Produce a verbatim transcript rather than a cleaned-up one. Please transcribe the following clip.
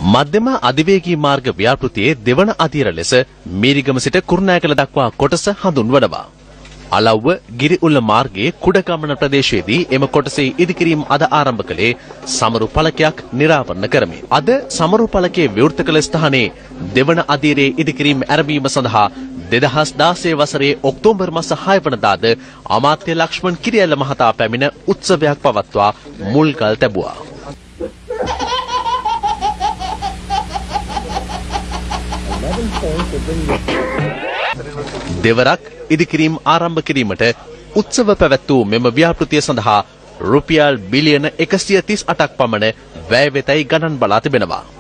මධ්‍යම අධිවේගී මාර්ග ව්‍යාපෘතියේ දෙවන අදියර ලෙස මීරිගම සිට කුරුණෑගල දක්වා කොටස හඳුන්වනවා. අලව්ව ගිරිඋල්ල මාර්ගයේ කුඩගමන ප්‍රදේශයේදී එම කොටසේ ඉදිකිරීම අද ආරම්භ කළේ සමරු පළකයක් නිරාවරණ කරමින්. අද සමරු පළකයේ විවෘත කළ ස්ථානයේ දෙවන අදියරේ ඉදිකිරීම ආරම්භීම සඳහා දෙදහස් දාසය වසරේ ඔක්තෝබර් මාස හය වනදාද අමාත්‍ය ලක්ෂ්මන් කිරියල්ල මහතා පැමිණ උත්සවයක් පවත්වා මුල්ගල් තැබුවා. දෙවරක් ඉදිකිරීම ආරම්භ කිරීමට උත්සව පැවැත් වූ මෙම ව්‍යාපෘතිය සඳහා රුපියල් බිලියන එකසිය තිස් අටක් පමණ වැය වෙතයි ගණන් බලා තිබෙනවා.